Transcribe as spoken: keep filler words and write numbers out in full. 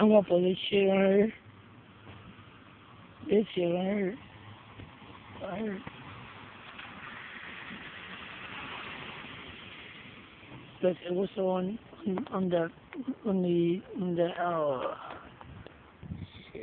I'm gonna put this shit on her. This shit on her. On her. Let's see what's on on the on the on the uh